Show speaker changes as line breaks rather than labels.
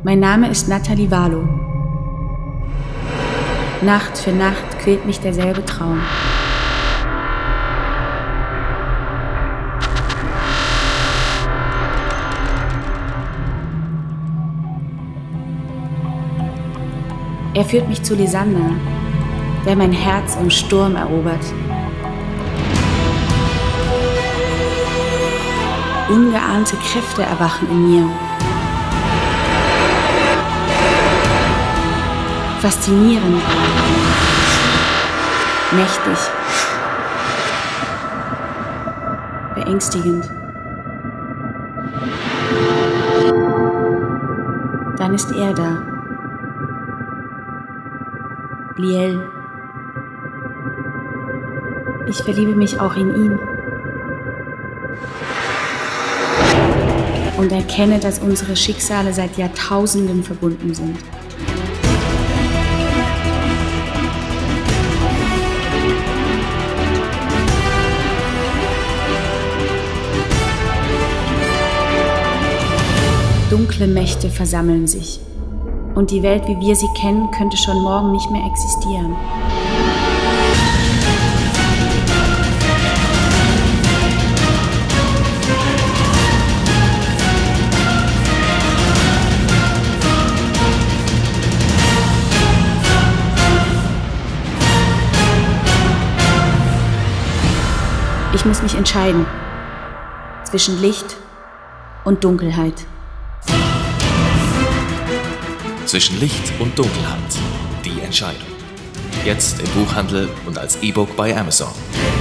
Mein Name ist Nathalie Valo. Nacht für Nacht quält mich derselbe Traum. Er führt mich zu Lysander, der mein Herz im Sturm erobert. Ungeahnte Kräfte erwachen in mir. Faszinierend, mächtig, beängstigend. Dann ist er da. Liel. Ich verliebe mich auch in ihn. Und erkenne, dass unsere Schicksale seit Jahrtausenden verbunden sind. Dunkle Mächte versammeln sich. Und die Welt, wie wir sie kennen, könnte schon morgen nicht mehr existieren. Ich muss mich entscheiden zwischen Licht und Dunkelheit.
Zwischen Licht und Dunkelheit. Die Entscheidung. Jetzt im Buchhandel und als E-Book bei Amazon.